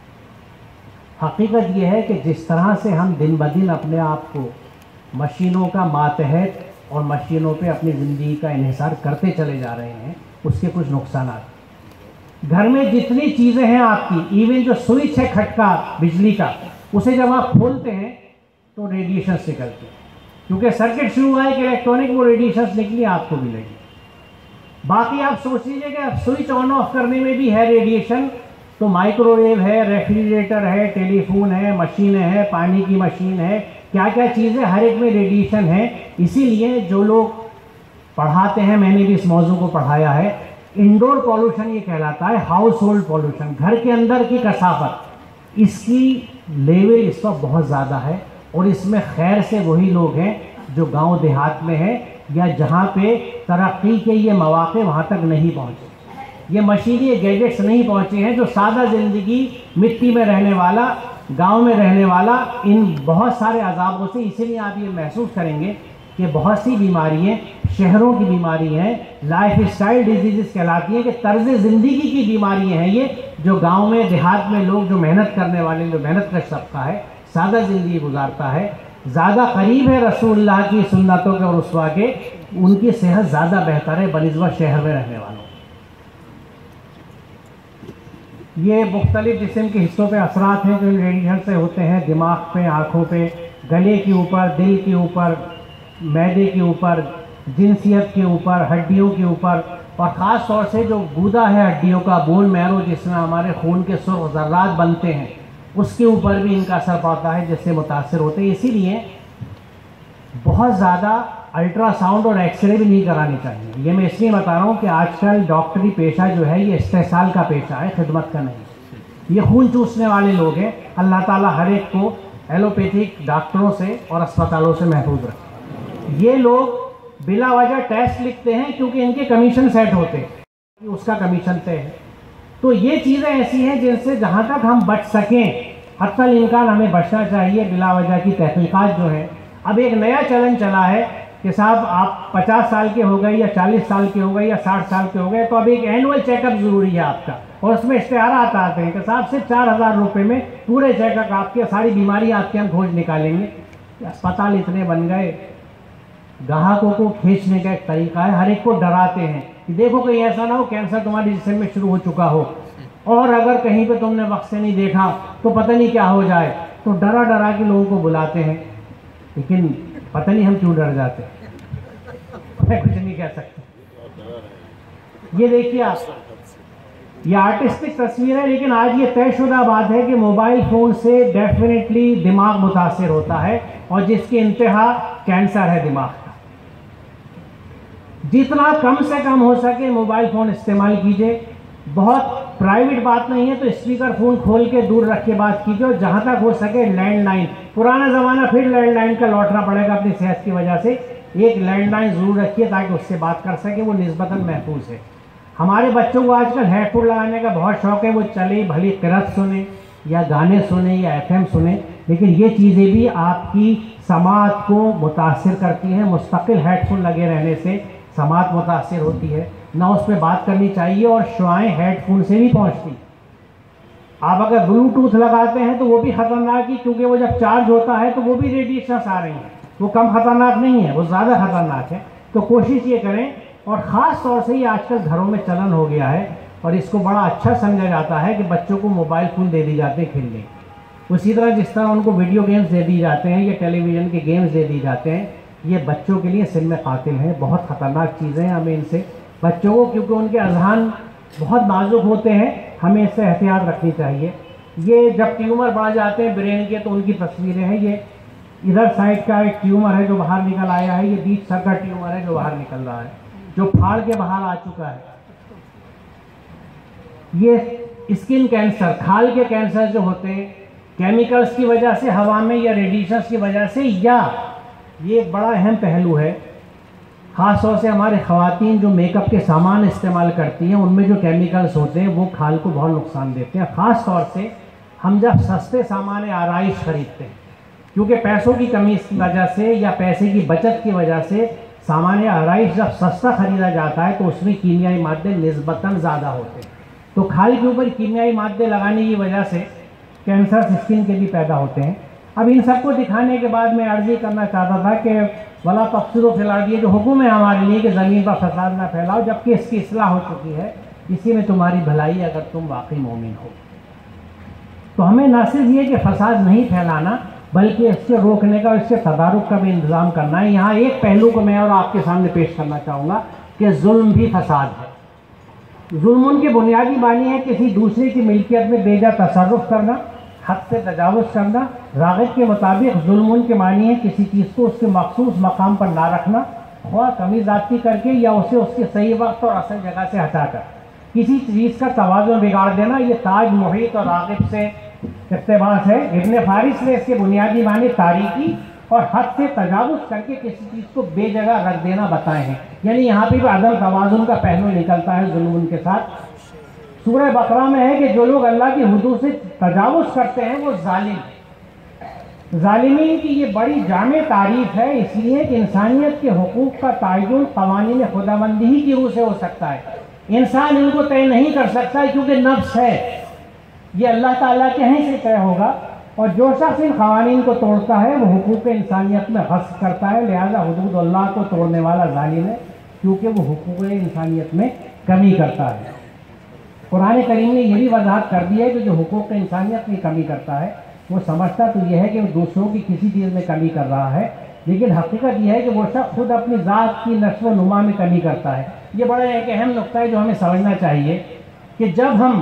حقیقت یہ ہے کہ جس طرح سے ہم دن بدن اپنے آپ کو مشینوں کا ماتحت اور مشینوں پہ اپنی زندگی کا انحصار کرتے چلے جا رہے ہیں, اس کے کچھ نقصانات. گھر میں جتنی چیزیں ہیں آپ کی, ایون جو سوئچ ہے کھٹکا بجلی کا, اسے جب آپ کھولتے ہیں تو ریڈیشنز نکلتے ہیں, کیونکہ سرکٹ شروع ہوا ہے کہ الیکٹرانک وہ ریڈیشنز نکلی, آپ کو بھی لگی. باقی آپ سوچ لیجئے کہ اب سوئچ آن آف کرنے میں بھی ہے ریڈیشن, تو مائکرو ویو ہے, ریفریجریٹر ہے, ٹیلی فون ہے, مشینیں ہیں, پانی کی مشین ہے, کیا کیا چیزیں ہر ایک میں ریڈیشن ہے. اسی لیے جو لوگ پڑھاتے ہیں, میں نے بھی اس موضوع کو پڑھایا ہے, انڈور پولوشن یہ کہلاتا ہے, ہاؤس ہولڈ پولوشن, گھر کے اندر کی کثافت, اس کی لیول اس وقت بہت زیادہ ہے. اور اس میں خیر سے وہی لوگ ہیں جو گاؤں دیہات میں ہیں یا جہاں پہ ترقی کے یہ مواقع وہاں تک نہیں پہنچے, یہ مشینی گیجٹس نہیں پہنچے ہیں. جو سادہ زندگی, مٹی میں رہنے والا, گاؤں میں رہنے والا, ان بہت سارے عذابوں سے, اسی لیے آپ یہ محسوس کریں گے کہ بہت سی بیماریاں شہروں کی بیماری ہیں, لائف اسٹائل ڈیزیزز کہلاتی ہیں, کہ طرز زندگی کی بیماریاں ہیں یہ, جو گاؤں میں دیہات میں لوگ جو محنت کرنے والے, جو محنت کا طبقہ ہے, سادہ زندگی گزارتا ہے, زیادہ قریب ہے رسول اللہ کی سنتوں کے اور اسوا کے, ان کی صحت زیادہ بہتر ہے بنسبت شہر میں رہنے والوں. یہ مختلف جسم کے حصوں پہ اثرات ہیں جو ریڈیشن سے ہوتے ہیں, دماغ پہ, آنکھوں پہ, گلے کے اوپر, دل کے اوپر, معدے کے اوپر, جنسیت کے اوپر, ہڈیوں کے اوپر, اور خاص طور سے جو گودا ہے ہڈیوں کا, بون میرو, جس میں ہمارے خون کے سرخ ذرات بنتے ہیں, اس کے اوپر بھی ان کا اثر پڑتا ہے, جس سے متاثر ہوتے ہیں. اسی لیے بہت زیادہ الٹرا ساؤنڈ اور ایکس رے بھی نہیں کرانی چاہیے. یہ میں اس لیے بتا رہا ہوں کہ آج کل ڈاکٹری پیشہ جو ہے یہ استحصال کا پیشہ ہے, خدمت کا نہیں. یہ خون چوسنے والے لوگ ہیں. اللہ تعالیٰ ہر ایک کو ایلوپیتھک ڈاکٹروں سے اور اسپتالوں سے محفوظ رکھے. یہ لوگ بلا وجہ ٹیسٹ لکھتے ہیں کیونکہ ان کے کمیشن سیٹ ہوتے ہیں, اس کا کمیشن طے ہے. تو یہ چیزیں ایسی ہیں جن سے جہاں تک ہم بچ سکیں حتی الامکان ہمیں بچنا چاہیے بلا وجہ کی تحقیقات جو ہیں. اب ایک نیا چلن چلا ہے کہ صاحب آپ پچاس سال کے ہو گئے یا چالیس سال کے ہو گئے یا ساٹھ سال کے ہو گئے تو اب ایک اینول چیک اپ ضروری ہے آپ کا, اور اس میں اشتہارات آتے ہیں کہ صاحب صرف چار ہزار روپے میں پورے چیک اپ آپ کے, ساری بیماری آپ کے ہم کھوج نکالیں گے. اسپتال اتنے بن گئے, گاہکوں کو کھینچنے کا ایک طریقہ ہے, ہر ایک کو ڈراتے ہیں کہ دیکھو کہیں ایسا نہ ہو کینسر تمہاری جسم میں شروع ہو چکا ہو, اور اگر کہیں پہ تم نے وقت سے نہیں دیکھا تو پتہ نہیں کیا ہو جائے. تو ڈرا ڈرا کے لوگوں کو بلاتے ہیں. لیکن پتہ نہیں ہم کیوں ڈر جاتے ہیں، میں کچھ نہیں کہہ سکتا۔ یہ دیکھیے آپ، یہ آرٹسٹک تصویر ہے، لیکن آج یہ طے شدہ بات ہے کہ موبائل فون سے ڈیفینیٹلی دماغ متاثر ہوتا ہے، اور جس کی انتہا کینسر ہے دماغ کا۔ جتنا کم سے کم ہو سکے موبائل فون استعمال کیجئے، بہت پرائیویٹ بات نہیں ہے تو اسپیکر فون کھول کے دور رکھ کے بات کیجئے، اور جہاں تک ہو سکے لینڈ لائن، پرانا زمانہ پھر لینڈ لائن کا لوٹنا پڑے گا اپنی صحت کی وجہ سے، ایک لینڈ لائن ضرور رکھیے تاکہ اس سے بات کر سکے، وہ نسبتاً محفوظ ہے۔ ہمارے بچوں کو آج کل ہیڈ فون لگانے کا بہت شوق ہے، وہ چلے بھلی قرأت سنیں یا گانے سنیں یا ایف ایم سنیں، لیکن یہ چیزیں بھی آپ کی سماعت کو متاثر کرتی ہیں۔ مستقل ہیڈ فون لگے رہنے سے سماعت متاثر ہوتی ہے، نہ اس پہ بات کرنی چاہیے، اور شعائیں ہیڈ فون سے بھی پہنچتی۔ آپ اگر بلوٹوتھ لگاتے ہیں تو وہ بھی خطرناک ہی، کیونکہ وہ جب چارج ہوتا ہے تو وہ بھی ریڈیشنز آ رہی ہیں، وہ کم خطرناک نہیں ہے، وہ زیادہ خطرناک ہے۔ تو کوشش یہ کریں، اور خاص طور سے یہ آج کل گھروں میں چلن ہو گیا ہے، اور اس کو بڑا اچھا سمجھا جاتا ہے کہ بچوں کو موبائل فون دے دی جاتے ہیں کھیلنے، اسی طرح جس طرح ان کو ویڈیو گیمز دے دی جاتے ہیں یا ٹیلی ویژن کے گیمز دے دی جاتے ہیں، یہ بچوں کے لیے سن میں قاتل ہیں، بہت خطرناک چیزیں ہیں۔ ہمیں ان سے بچوں کو، کیونکہ ان کے اذہان بہت نازک ہوتے ہیں، ہمیں اس سے احتیاط رکھنی چاہیے۔ یہ جب ٹیومر بڑھ جاتے ہیں برین کے تو ان کی تصویریں ہیں، یہ ادھر سائڈ کا ایک ٹیومر ہے جو باہر نکل آیا ہے، یہ بیچ سر کا ٹیومر ہے جو باہر نکل رہا ہے، جو پھاڑ کے باہر آ چکا ہے۔ یہ اسکن کینسر، کھال کے کینسر جو ہوتے ہیں کیمیکلز کی وجہ سے، ہوا میں یا ریڈیشنز کی وجہ سے، یا یہ ایک بڑا اہم پہلو ہے، خاص طور سے ہمارے خواتین جو میک اپ کے سامان استعمال کرتی ہیں ان میں جو کیمیکلز ہوتے ہیں وہ کھال کو بہت نقصان دیتے ہیں، خاص طور سے ہم جب سستے سامان آرائش خریدتے ہیں، کیونکہ پیسوں کی کمی کی وجہ سے یا پیسے کی بچت کی وجہ سے سامان آرائش جب سستا خریدا جاتا ہے تو اس میں کیمیائی مادے نسبتاً زیادہ ہوتے ہیں، تو کھال کے اوپر کیمیائی مادے لگانے کی وجہ سے کینسر اسکن کے بھی پیدا ہوتے ہیں۔ اب ان سب کو دکھانے کے بعد میں عرض کرنا چاہتا تھا کہ ولا تفسدوا فی الارض، یہ جو حکم ہے ہمارے لیے کہ زمین پر فساد نہ پھیلاؤ، جبکہ اس کی اصلاح ہو چکی ہے، اسی میں تمہاری بھلائی اگر تم واقعی مومن ہو۔ تو ہمیں نہ صرف یہ کہ فساد نہیں پھیلانا بلکہ اس سے روکنے کا، اس سے تدارک کا بھی انتظام کرنا ہے۔ یہاں ایک پہلو کو میں اور آپ کے سامنے پیش کرنا چاہوں گا کہ ظلم بھی فساد ہے۔ ظلم ان کی بنیادی معنی ہے کسی دوسرے کی ملکیت میں بے جا تصرف کرنا، حد سے تجاوز کرنا۔ راغب کے مطابق ظلم ان کے معنی ہے کسی چیز کو اس کے مخصوص مقام پر نہ رکھنا، خواہ کمی زیادتی کر کے یا اسے اس کے صحیح وقت اور اصل جگہ سے ہٹا کر کسی چیز کا توازن بگاڑ دینا۔ یہ تاج محیط اور راغب سے اقتباس ہے۔ ابن فارس نے اس کے بنیادی معنی تاریکی اور حد سے تجاوز کر کے کسی چیز کو بے جگہ رکھ دینا بتائے ہیں، یعنی یہاں پہ بھی عدم توازن کا پہلو نکلتا ہے ظلم ان کے ساتھ۔ سورہ بقرہ میں ہے کہ جو لوگ اللہ کی حدود سے تجاوز کرتے ہیں وہ ظالم ہیں۔ ظالمین کی یہ بڑی جامع تعریف ہے، اس لیے کہ انسانیت کے حقوق کا تعین قوانین خداوندی ہی کی روح سے ہو سکتا ہے، انسان ان کو طے نہیں کر سکتا کیونکہ نفس ہے، یہ اللہ تعالیٰ کے ہیں سے طے ہوگا، اور جو شخص ان قوانین کو توڑتا ہے وہ حقوق انسانیت میں غصب کرتا ہے، لہذا حدود اللہ کو توڑنے والا ظالم ہے کیونکہ وہ حقوق انسانیت میں کمی کرتا ہے۔ قرآن کریم نے یہ بھی وضاحت کر دی ہے کہ جو حقوق انسانیت میں کمی کرتا ہے وہ سمجھتا تو یہ ہے کہ وہ دوسروں کی کسی چیز میں کمی کر رہا ہے، لیکن حقیقت یہ ہے کہ وہ شخص خود اپنی ذات کی نشو و نما میں کمی کرتا ہے۔ یہ بڑا ایک اہم نقطہ ہے جو ہمیں سمجھنا چاہیے کہ جب ہم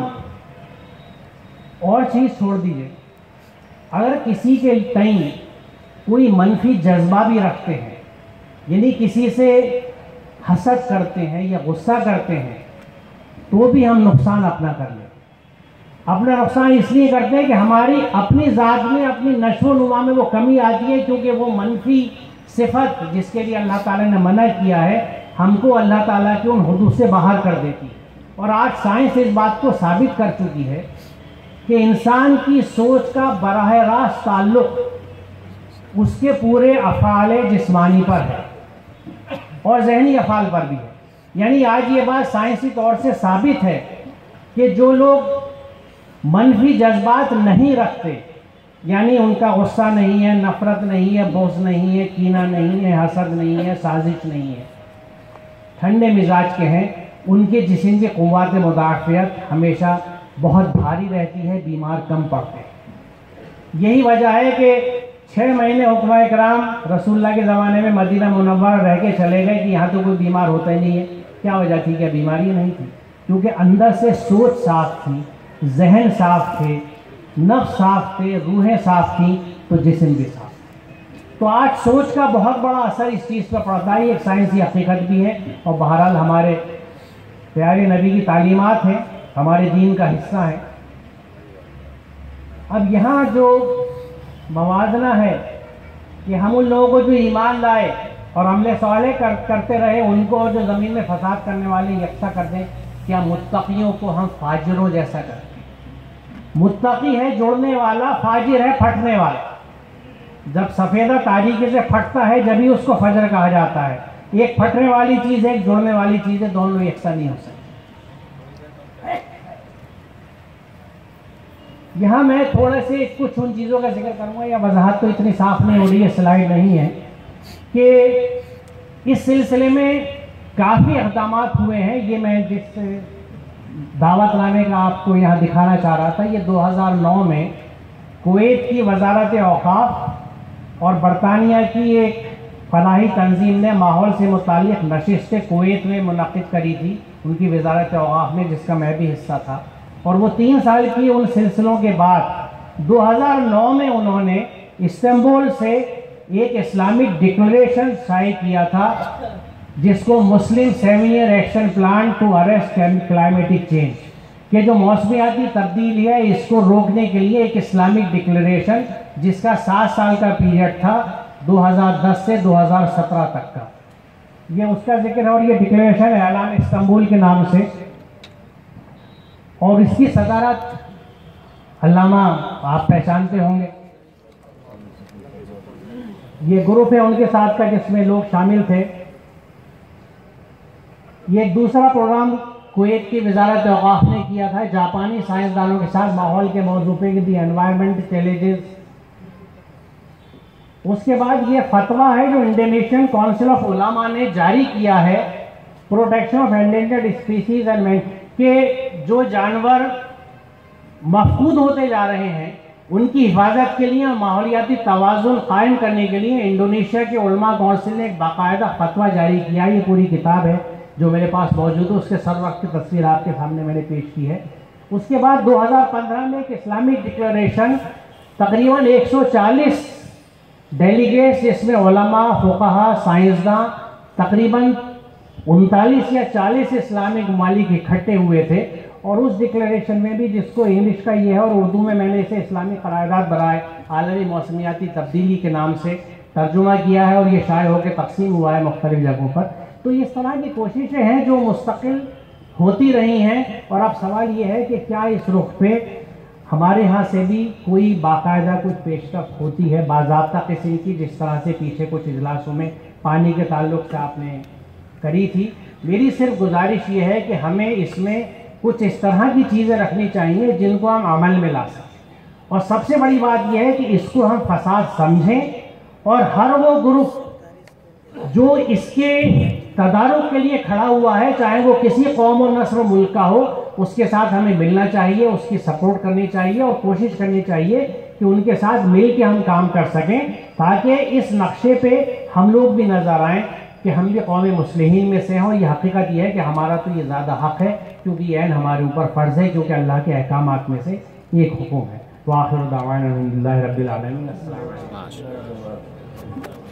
اور چیز چھوڑ دیجئے، اگر کسی کے تئیں کوئی منفی جذبہ بھی رکھتے ہیں، یعنی کسی سے حسد کرتے ہیں یا غصہ کرتے ہیں، تو بھی ہم نقصان اپنا کر لیں۔ اپنا نقصان اس لیے کرتے ہیں کہ ہماری اپنی ذات میں، اپنی نشو و نما میں وہ کمی آتی ہے، کیونکہ وہ منفی صفت جس کے لیے اللہ تعالیٰ نے منع کیا ہے ہم کو اللہ تعالیٰ کی ان حدود سے باہر کر دیتی ہے۔ اور آج سائنس اس بات کو ثابت کر چکی ہے کہ انسان کی سوچ کا براہ راست تعلق اس کے پورے افعال جسمانی پر ہے اور ذہنی افعال پر بھی ہے۔ یعنی آج یہ بات سائنسی طور سے ثابت ہے کہ جو لوگ منفی جذبات نہیں رکھتے، یعنی ان کا غصہ نہیں ہے، نفرت نہیں ہے، بغض نہیں ہے، کینہ نہیں ہے، حسد نہیں ہے، سازش نہیں ہے، ٹھنڈے مزاج کے ہیں، ان کے جسم کی قوت مدافعت ہمیشہ بہت بھاری رہتی ہے، بیمار کم پڑتے ہیں۔ یہی وجہ ہے کہ چھ مہینے حکمہ اکرام رسول اللہ کے زمانے میں مدینہ منورہ رہ کے چلے گئے کہ یہاں تو کوئی بیمار ہوتا ہی نہیں ہے. کیا وجہ تھی؟ کیا بیماری نہیں تھی؟ کیونکہ اندر سے سوچ صاف تھی، ذہن صاف تھے، نفس صاف تھے، روحیں صاف تھیں، تو جسم بھی صاف. تو آج سوچ کا بہت بڑا اثر اس چیز پہ پڑتا ہے. ایک سائنسی حقیقت بھی ہے اور بہرحال ہمارے پیارے نبی کی تعلیمات ہیں، ہمارے دین کا حصہ ہیں. اب یہاں جو موازنہ ہے کہ ہم ان لوگوں کو جو ایمان لائے اور عمل صالح کرتے رہے ان کو جو زمین میں فساد کرنے والے یکساں کر دیں، کیا متقیوں کو ہم فاجروں جیسا کرتے ہیں؟ متقی ہے جوڑنے والا، فاجر ہے پھٹنے والا. جب سفیدہ تاریکی سے پھٹتا ہے جبھی اس کو فجر کہا جاتا ہے. ایک پھٹنے والی چیز ہے، ایک جوڑنے والی چیز ہے، دونوں یکساں نہیں ہو سکتے. یہاں میں تھوڑے سے کچھ ان چیزوں کا ذکر کروں گا، یا وضاحت تو اتنی صاف نہیں ہو رہی ہے، سلائیڈ نہیں ہے، کہ اس سلسلے میں کافی اقدامات ہوئے ہیں. یہ میں جس دعوت نامے کا آپ کو یہاں دکھانا چاہ رہا تھا، یہ دو ہزار نو میں کویت کی وزارت اوقاف اور برطانیہ کی ایک فلاحی تنظیم نے ماحول سے متعلق نشستیں کویت میں منعقد کری تھی، ان کی وزارت اوقاف میں، جس کا میں بھی حصہ تھا. اور وہ تین سال کی ان سلسلوں کے بعد دو ہزار نو میں انہوں نے استنبول سے ایک اسلامک ڈکلریشن شائع کیا تھا، جس کو Muslim seven year action plan to arrest climatic change, کہ جو موسمیاتی تبدیلی ہے اس کو روکنے کے لیے ایک اسلامک ڈکلریشن، جس کا سات سال کا پیریڈ تھا دو ہزار دس سے دو ہزار سترہ تک کا. یہ اس کا ذکر ہے، اور یہ ڈکلریشن ہے اعلان استنبول کے نام سے. اور اس کی صدارت علامہ آپ پہچانتے ہوں گے، یہ گروپ ہے ان کے ساتھ کا جس میں لوگ شامل تھے. یہ ایک دوسرا پروگرام کویت کی وزارت اوقاف نے کیا تھا جاپانی سائنسدانوں کے ساتھ ماحول کے موضوع پہ، دی انوائرمنٹ چیلنجز. اس کے بعد یہ فتویٰ ہے جو انڈونیشین کونسل آف علماء نے جاری کیا ہے، protection of endangered species and man, کہ جو جانور مفقود ہوتے جا رہے ہیں ان کی حفاظت کے لیے اور ماحولیاتی توازن قائم کرنے کے لیے انڈونیشیا کے علماء کونسل نے ایک باقاعدہ فتویٰ جاری کیا. یہ پوری کتاب ہے جو میرے پاس موجود ہے، اس کے سر وقت کی تصویر آپ کے سامنے میں نے پیش کی ہے. اس کے بعد دو ہزار پندرہ میں ایک اسلامک ڈکلریشن، تقریباً ایک سو چالیس ڈیلیگیٹس، جس میں علماء، فقہاء، سائنسداں، تقریباً انتالیس یا چالیس اسلامک ممالک اکٹھے ہوئے تھے. اور اس ڈکلریشن میں بھی، جس کو انگلش کا یہ ہے اور اردو میں میں نے اسے اسلامی قرارداد برائے عالمی موسمیاتی تبدیلی کے نام سے ترجمہ کیا ہے، اور یہ شائع ہو کے تقسیم ہوا ہے مختلف جگہوں پر. تو اس طرح کی کوششیں ہیں جو مستقل ہوتی رہی ہیں. اور اب سوال یہ ہے کہ کیا اس رخ پہ ہمارے ہاں سے بھی کوئی باقاعدہ کچھ پیش رفت ہوتی ہے باضابطہ قسم کی، جس طرح سے پیچھے کچھ اجلاسوں میں پانی کے تعلق سے آپ نے کری تھی. میری صرف گزارش یہ ہے کہ ہمیں اس میں کچھ اس طرح کی چیزیں رکھنی چاہیے جن کو ہم عمل میں لا سکیں. اور سب سے بڑی بات یہ ہے کہ اس کو ہم فساد سمجھیں، اور ہر وہ گروپ جو اس کے تدارک کے لیے کھڑا ہوا ہے، چاہے وہ کسی قوم و نسل و ملک کا ہو، اس کے ساتھ ہمیں ملنا چاہیے، اس کی سپورٹ کرنی چاہیے، اور کوشش کرنی چاہیے کہ ان کے ساتھ مل کے ہم کام کر سکیں، تاکہ اس نقشے پہ ہم لوگ بھی نظر آئیں کہ ہم بھی قوم مسلمین میں سے ہیں. اور یہ حقیقت یہ ہے کہ ہمارا تو یہ زیادہ حق ہے، کیونکہ یہ عین ہمارے اوپر فرض ہے، کیونکہ اللہ کے احکامات میں سے ایک حکم ہے. وآخر دعوانا الحمدللہ رب العالمین. السلام علیکم.